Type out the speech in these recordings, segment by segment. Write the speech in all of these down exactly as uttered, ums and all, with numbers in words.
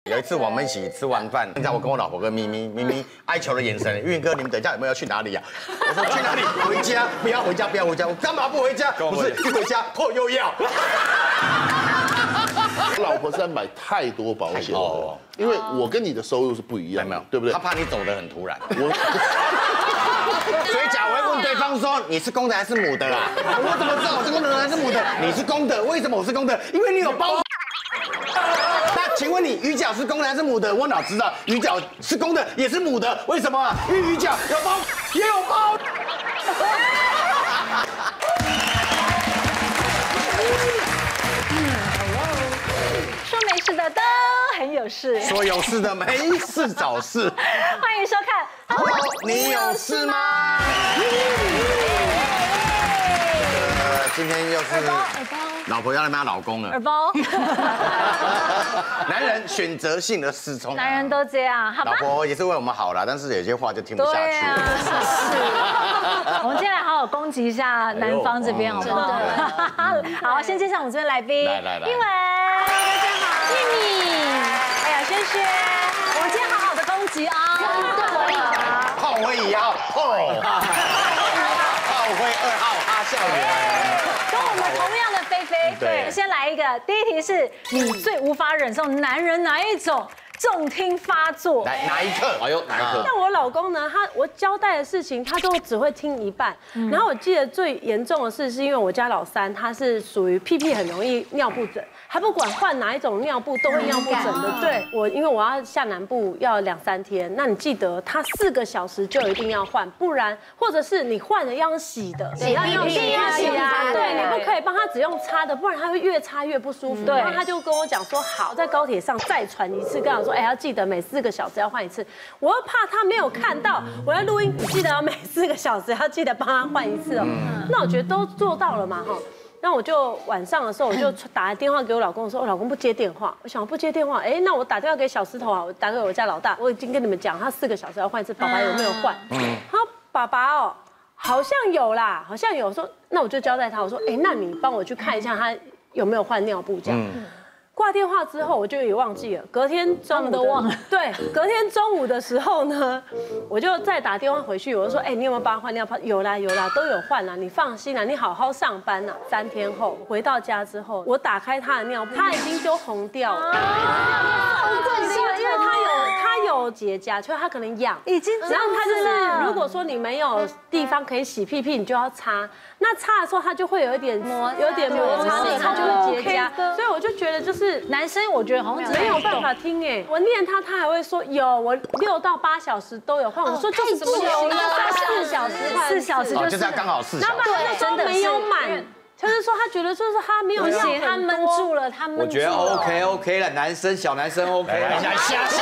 有一次我们一起吃完饭，现在我跟我老婆跟咪咪，咪咪哀求的眼神，运哥，你们等一下有没有要去哪里啊？我说去哪里？回家，不要回家，不要回家。我干嘛不回家？不是一回家扣又要。 我老婆是在买太多保险了，因为我跟你的收入是不一样， 没有， 对不对？ 他怕你走得很突然。 我。 所以假如会问对方说你是公的还是母的啦？我怎么知道我是公的还是母的？你是公的，为什么我是公的？因为你有包。那请问你鱼饺是公的还是母的？我哪知道鱼饺是公的也是母的？为什么啊？因为鱼饺有包也有包。 说没事的都很有事， 说有事的没事找事。 欢迎收看。 Hello， 你有事吗？呃，今天又是老婆要来骂老公了。 耳包。 男人选择性的失聪。 男人都这样，好吧？ 老婆也是为我们好啦，但是有些话就听不下去。 对啊，是。我们今天来好好攻击一下男方这边，好不好？好，先介绍我们这边来宾。 来来来。 英文。大家好。玉米。哎呀，轩轩，我们今天好好的攻击啊。 炮灰一号，哦，炮灰二号哈校园， 跟我们同样的菲菲，对，先来一个，第一题是你最无法忍受男人哪一种重听发作？ 来哪一刻？哎呦，哪一刻？ 像我老公呢，他我交代的事情，他都只会听一半。然后我记得最严重的事，是因为我家老三他是属于屁屁很容易尿布疹，他不管换哪一种尿布都会尿布疹的。对我，因为我要下南部要两三天，那你记得他四个小时就一定要换，不然或者是你换了要洗的， 洗要用洗要洗啊，对，你不可以帮他只用擦的，不然他会越擦越不舒服。然后他就跟我讲说，好，在高铁上再传一次，跟我说，哎，要记得每四个小时要换一次。我又怕他没有看到，我在录音，你记得要每四个小时要记得帮他换一次哦。那我觉得都做到了嘛，哈。那我就晚上的时候，我就打电话给我老公，说我老公不接电话，我想不接电话，哎，那我打电话给小石头啊，我打给我家老大，我已经跟你们讲，他四个小时要换一次，爸爸有没有换？嗯，他说爸爸哦，好像有啦，好像有。说那我就交代他，我说，哎，那你帮我去看一下他有没有换尿布这样。挂电话之后，我就也忘记了。隔天中午都忘了。 对，隔天中午的时候呢，我就再打电话回去，我就说，哎，你有没有帮他换尿布？有啦，有啦，都有换啦，你放心啦，你好好上班啦。三天后回到家之后，我打开他的尿布，他已经就红掉了。好可惜，因为他有他有结痂，所以他可能痒，已经。然后他就是，如果说你没有地方可以洗屁屁，你就要擦。那擦的时候，它就会有一点摩，有点摩擦力，它就会结痂。所以我就觉得就是。 男生我觉得好像没有办法听哎，我念他，他还会说有，我六到八小时都有换。我说就是不行了，四小时， 四小时就是刚好四小时。 对，真的没有满，就是说他觉得就是他没有尿， 他闷住了，他闷住了。 我觉得 OK OK 了，男生小男生 OK 了。 下下下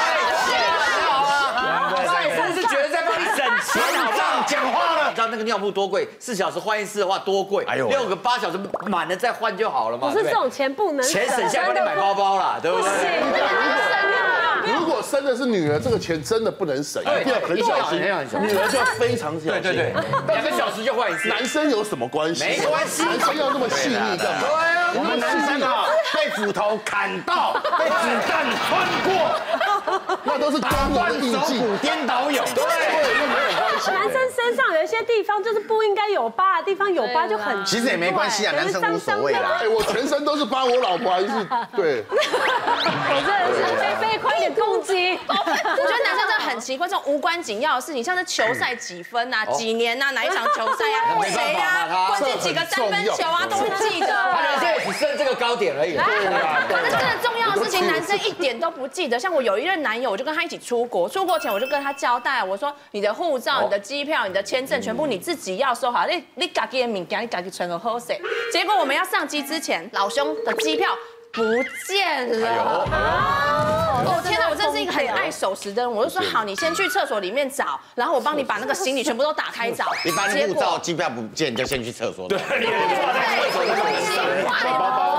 我是觉得在帮你省钱，好不好？ 讲话了。 你知道那个尿布多贵？四小时换一次的话多贵？哎呦，六个八小时满了再换就好了嘛。 不是这种钱不能省， 钱省下来帮你买包包啦，对不对？ 如果生的是女儿，这个钱真的不能省，一定要很小心。女儿就要非常小心。 对对对，两个小时就换一次。 男生有什么关系？ 没关系， 男生要那么细腻干嘛？ 对啊， 我们男生啊，被斧头砍到，被子弹穿过， 那都是打断手骨颠倒泳。对， 又没有关系。 男生身上有一些地方就是不应该有疤的地方，有疤就很。 其实也没关系啊，男生无所谓啦。 哎，我全身都是疤，我老婆还是对。 我真的是菲菲，快点攻击！ 我觉得男生真的很奇怪，这种无关紧要的事情，像是球赛几分啊、几年啊、哪一场球赛啊、谁啊、关键几个三分球啊，都会记得。 他人生也只剩这个高点而已。 可是真的重要的事情，男生一点都不记得。像我有一任男友，我就跟他一起出国，出国前我就跟他交代，我说你的护照、你的机票、你的签证，全部你自己要收好。你你自己的物件，你自己存个好势。结果我们要上机之前，老兄的机票不见了。哦天哪，我真是一个很爱守时的人，我就说好，你先去厕所里面找，然后我帮你把那个行李全部都打开找。 一般护照、机票不见，就先去厕所。对， 对，什么随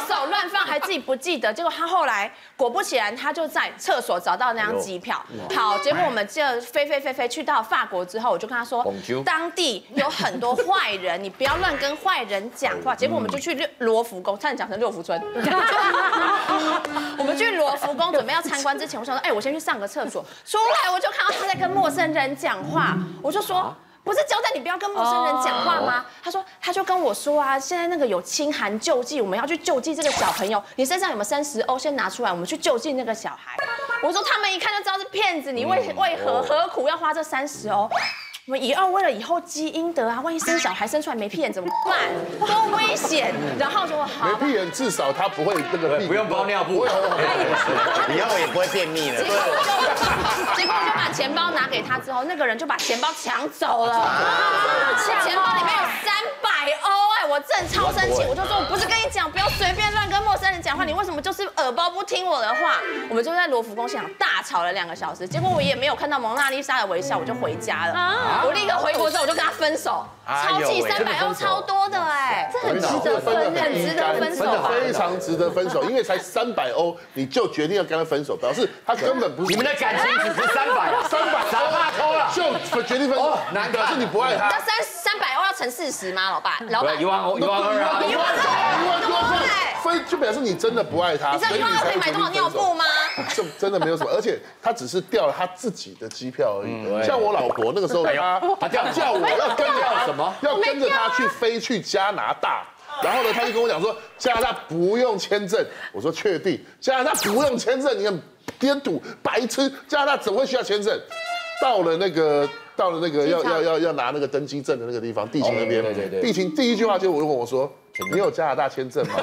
手乱放，还自己不记得。结果他后来果不其然，他就在厕所找到那张机票。好，结果我们就飞飞飞飞去到法国之后，我就跟他说，当地有很多坏人，你不要乱跟坏人讲话。结果我们就去罗浮宫，差点讲成六福村。我们去罗浮宫准备要参观之前，我想说，哎，我先去上个厕所。出来我就看到他在跟陌生人讲话，我就说。不是交代你不要跟陌生人讲话吗？他说，他就跟我说啊，现在那个有清寒救济，我们要去救济这个小朋友。你身上有没有三十欧？先拿出来，我们去救济那个小孩。我说他们一看就知道是骗子，你为为何何苦要花这三十欧？我们以后为了以后积阴德啊，万一生小孩生出来没屁眼怎么办？多危险！然后说好， 没屁眼至少他不会那个不用包尿布， 以后也不会便秘了。 结果我就结果我就把钱包拿给他之后，那个人就把钱包抢走了。钱包里面有三百欧哎，我真的超生气，我就说我不是跟你讲不要随便乱跟陌生人讲话，你为什么就是耳包不听我的话？我们就在罗浮宫现场大吵了两个小时，结果我也没有看到蒙娜丽莎的微笑，我就回家了。我立刻回国之后我就跟他分手，超气三百欧超多的哎，这很值得分，很值得分手吧？ 非常值得分手，因为才三百欧你就决定要跟他分手，表示他根本不是你们的感情只是三百， 三百欧就决定分手，表示你不爱他。 那三三百欧要乘四十吗，老板？老板一万欧，一万二啊， 一万一万多分分就表示你真的不爱他。 你知道一万二可以买多少尿布吗？ 这真的没有什么，而且他只是调了他自己的机票而已。像我老婆那个时候，他他叫叫我要跟着什么？ 要跟着他去飞去加拿大。然后呢，他就跟我讲说，加拿大不用签证。我说确定，加拿大不用签证，你很颠土白痴，加拿大怎么会需要签证？到了那个到了那个要要要要拿那个登机证的那个地方，地勤那边，地勤第一句话就我就问我说，你有加拿大签证吗？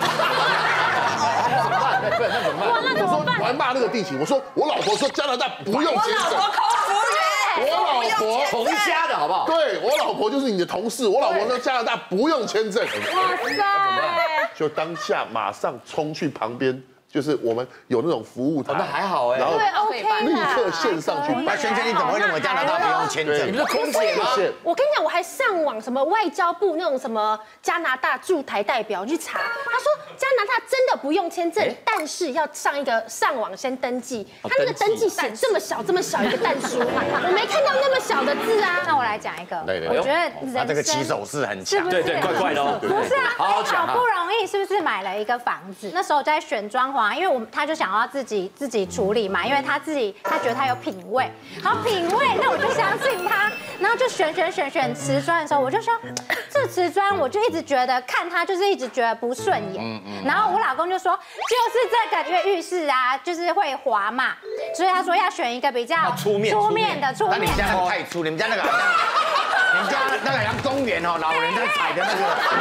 那怎么办？我说我还骂那个地勤，我说我老婆说加拿大不用签证。 我老婆口服员， 我老婆同家的好不好？ 对我老婆就是你的同事，我老婆说加拿大不用签证。哇塞！就当下马上冲去旁边。就是我们有那种服务台， 那还好哎， 然后立刻线上去。 那萱萱你怎么会认为加拿大不用签证？ 你不是空姐吗？ 我跟你讲，我还上网什么外交部那种什么加拿大驻台代表去查，他说加拿大真的不用签证，但是要上一个上网先登记。他那个登记写这么小这么小一个蛋书，我没看到那么小的字啊。 那我来讲一个，我觉得人他这个起手式很强， 对对，怪怪的哦。 不是啊，好不容易是不是买了一个房子？那时候在选装潢。因为我们他就想要自己自己处理嘛，因为他自己他觉得他有品味，好品味，那我就相信他，然后就选选选选瓷砖的时候，我就说这瓷砖我就一直觉得看他就是一直觉得不顺眼，然后我老公就说就是这个，因为浴室啊就是会滑嘛，所以他说要选一个比较粗面粗面的粗面。 那你们家那个太粗，你们家那个好像，你们家那个像公园哦，老人在踩的那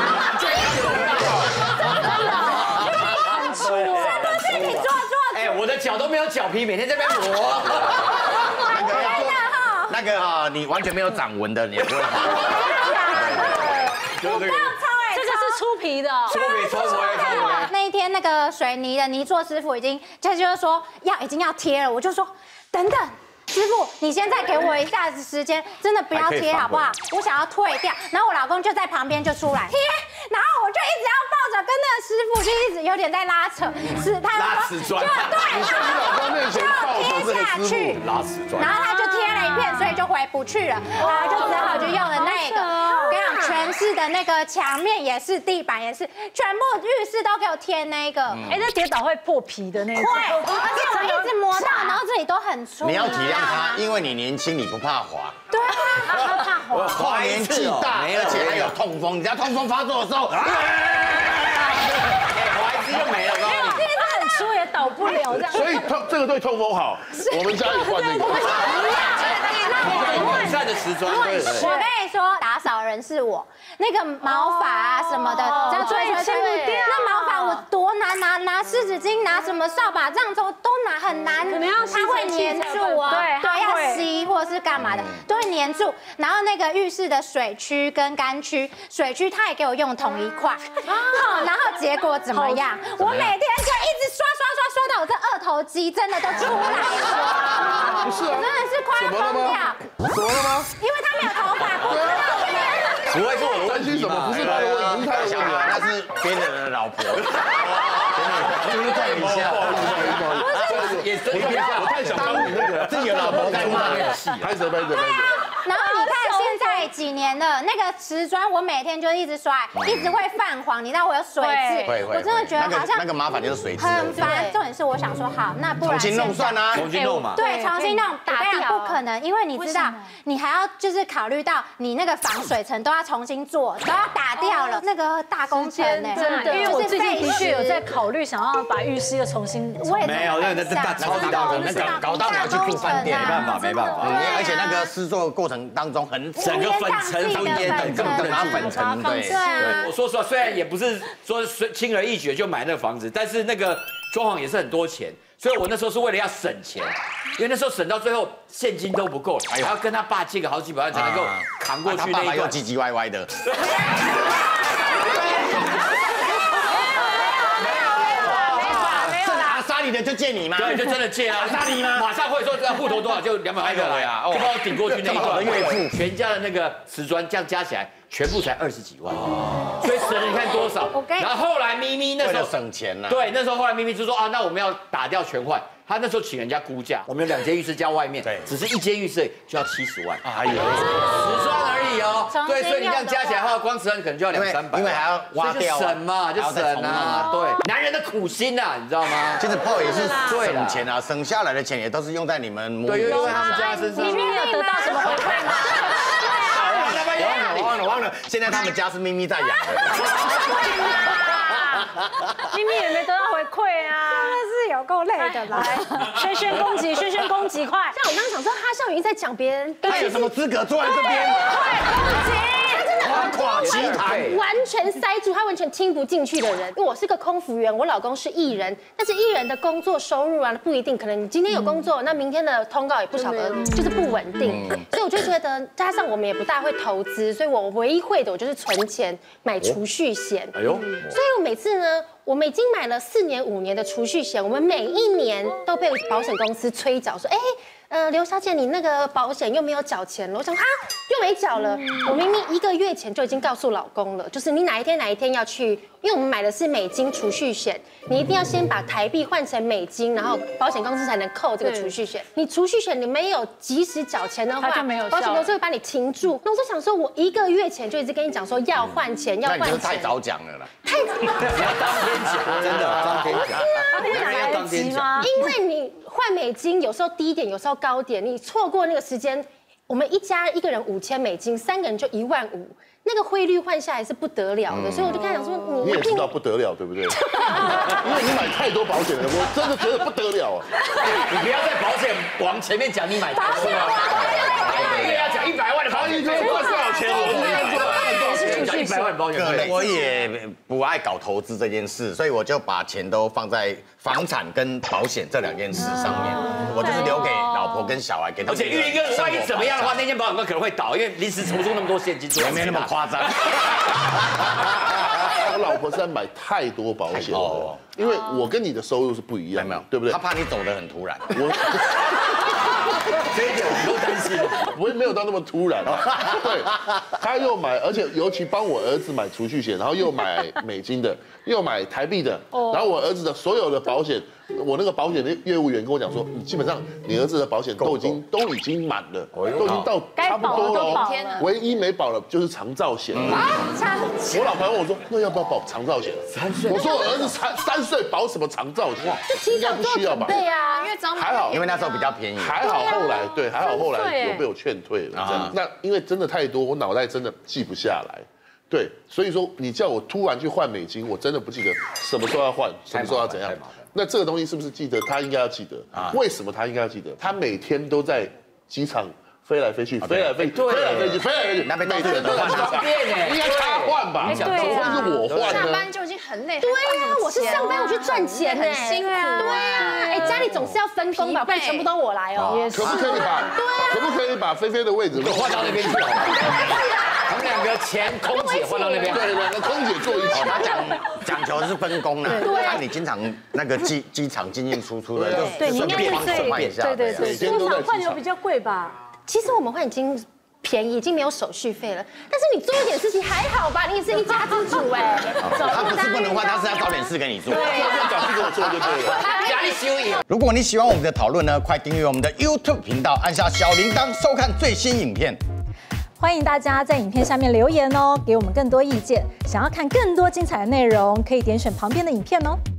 个。 是不是你做做？ 哎，我的脚都没有脚皮，每天在那边磨。 那个哈，那个哈，你完全没有掌纹的，你也不会好。 我不要抄哎， 这个是粗皮的， 粗皮粗皮粗皮。 那一天那个水泥的泥作师傅已经，他就是说要已经要贴了，我就说等等。师傅，你现在给我一下子时间，真的不要贴好不好？我想要退掉，然后我老公就在旁边就出来贴，然后我就一直要抱着跟那个师傅就一直有点在拉扯，是他拉瓷砖， 对， 你在你老公面前抱着这个师傅拉瓷砖， 然后他就贴了一片，所以就回不去了，然后就只好就用了那个。我跟你讲，全室的那个墙面也是，地板也是，全部浴室都给我贴那个。 哎，那跌倒会破皮的那种， 会，而且我一直磨到，然后这里都很粗。 你要体谅他，因为你年轻，你不怕滑。 对啊，他怕滑。 滑年纪大，而且还有痛风，你只要痛风发作的时候，哎， 滑一次就没了。 它很粗也倒不了这样。 所以痛这个对痛风好，我们家也换那个。 改善的瓷砖，对。 我跟你说，打扫人是我，那个毛发啊什么的，这样吹吹吹，那毛发我多难拿，拿湿纸巾，拿什么扫把这样子都拿很难， 可能要它会粘住啊， 对， 对，要吸或者是干嘛的，都会粘住。然后那个浴室的水区跟干区，水区他也给我用同一块，好，然后结果怎么样？我每天就一直刷刷刷刷到我这二头肌真的都出来了， 不是啊， 真的是快要疯掉。 怎么了吗？ 因为他没有头发，不知道。 不会是我的担心什么？不是他的问题，是他的问题， 那是别人的老婆。 就是在一下， 也是一下， 我太想帮你那个， 自己的老婆在骂那个戏， 拍手拍手拍手。 然后你看现在几年了，那个瓷砖我每天就一直刷，一直会泛黄，你知道我有水渍， 会会， 我真的觉得好像那个麻烦就是水渍， 很烦。重点是我想说，好，那不然重新弄算啊， 重新弄嘛。 对，重新弄，打掉不可能，因为你知道，你还要就是考虑到你那个防水层都要重新做，都要打掉了，那个大工程呢， 真的，因为我最近的确有在考虑想要把浴室又重新， 我也没有，那那那超级大工程， 搞到你要去住饭店， 没办法没办法， 而且那个施作过程当中很整个粉尘粉烟根本拿粉尘，对对。 我说实话，虽然也不是说轻而易举就买那个房子，但是那个装潢也是很多钱，所以我那时候是为了要省钱，因为那时候省到最后现金都不够，还要跟他爸借个好几百万才能够扛过去那一段。 他爸爸又唧唧歪歪的。沙里的就借你吗？ 对，就真的借啊，沙里吗？马上会说户头多少就两百万过来啊，就帮我顶过去那一段。 岳父全家的那个瓷砖这样加起来，全部才二十几万，所以省了你看多少。然后后来咪咪那时候省钱呐， 对，那时候后来咪咪就说啊，那我们要打掉全换。他那时候请人家估价，我们有两间浴室加外面，对，只是一间浴室就要七十万， 哎呦， 瓷砖而已哦。对，所以你这样加起来的话，光瓷砖可能就要两三百， 因为还要挖掉， 省嘛，就省啊。对，男人的苦心呐，你知道吗？ 其实 Paul 也是省钱啊，省下来的钱也都是用在你们母女用在他们家身上。 你没有得到什么回馈吗？ 忘了忘了忘了，现在他们家是咪咪在养的。 咪咪也没得到回馈啊， 真的是有够累的啦。 轩轩攻击，轩轩攻击，快！ 像我刚刚想说，哈孝云在讲别人， 他有什么资格坐在这边？ 他垮集团， 完全塞住，他完全听不进去的人。因为我是个空服员，我老公是艺人，但是艺人的工作收入啊不一定，可能你今天有工作，那明天的通告也不晓得，就是不稳定。所以我就觉得，加上我们也不大会投资，所以我唯一会的我就是存钱买储蓄险。哎呦，所以我每次呢。我们已经买了四年、五年的储蓄险，我们每一年都被保险公司催缴，说，哎，呃，刘小姐，你那个保险又没有缴钱了。我想，哈，又没缴了。我明明一个月前就已经告诉老公了，就是你哪一天哪一天要去，因为我们买的是美金储蓄险，你一定要先把台币换成美金，然后保险公司才能扣这个储蓄险。你储蓄险你没有及时缴钱的话， 就没有效， 保险公司会把你停住。那我就想说，我一个月前就一直跟你讲说要换钱，要换钱。 那你就太早讲了啦。 太早。 真的当天讲， 男人要当天讲， 因为你换美金有时候低点，有时候高点，你错过那个时间，我们一家一个人五千美金，三个人就一万五，那个汇率换下来是不得了的，所以我就跟他讲说，你你也知道不得了，对不对？因为你买太多保险了，我真的觉得不得了啊！ 你不要在保险往前面讲，你买太多了，一个要讲一百万的保险， 赚多少钱？ 讲一百万保险费， 我也不爱搞投资这件事，所以我就把钱都放在房产跟保险这两件事上面，我就是留给老婆跟小孩，给他们。 而且玉林哥万一怎么样的话，那间保险公司可能会倒，因为临时筹出那么多现金， 也没那么夸张。 我老婆实在买太多保险了，因为我跟你的收入是不一样， 没有， 对不对？ 他怕你走得很突然。 这一点我们都担心， 不会没有到那么突然。对，他又买，而且尤其帮我儿子买储蓄险，然后又买美金的，又买台币的，然后我儿子的所有的保险，我那个保险的业务员跟我讲说，你基本上你儿子的保险都已经都已经满了，都已经到差不多了，唯一没保的就是长照险。我老婆问我说，那要不要保长照险？三岁，我说我儿子三三岁保什么长照险？应该不需要吧？ 对啊，因为长还好， 因为那时候比较便宜。 还好后来对，还好后来有被我劝退了。这样，那因为真的太多，我脑袋真的记不下来。对，所以说你叫我突然去换美金，我真的不记得什么时候要换，什么时候要怎样。那这个东西是不是记得？他应该要记得。为什么他应该要记得？他每天都在机场飞来飞去，飞来飞去，飞来飞去，飞来飞去， 那边每天都在机场，应该他换吧？怎么会是我换呢？ 上班就已经很累， 对呀，我是上班我去赚钱呢， 很辛苦。 对呀，哎，家里总是要分工吧，不然全部都我来哦。 可不可以把？可不可以把菲菲的位置换到那边去？他们两个前空姐换到那边， 对，两个空姐坐一起。 他讲讲求是分工啊，那你经常那个机机场进进出出的， 对，你应该是最换一下， 对对对， 机场换油比较贵吧？其实我们换已经便宜，已经没有手续费了。但是你做一点事情还好吧？你也是一家之主哎。 他不是不能换，他是要找点事给你做。 对，要找事给我做就对了。 压力修影。 如果你喜欢我们的讨论呢，快订阅我们的 YouTube 频道，按下小铃铛收看最新影片。 欢迎大家在影片下面留言哦，给我们更多意见。想要看更多精彩的内容，可以点选旁边的影片哦。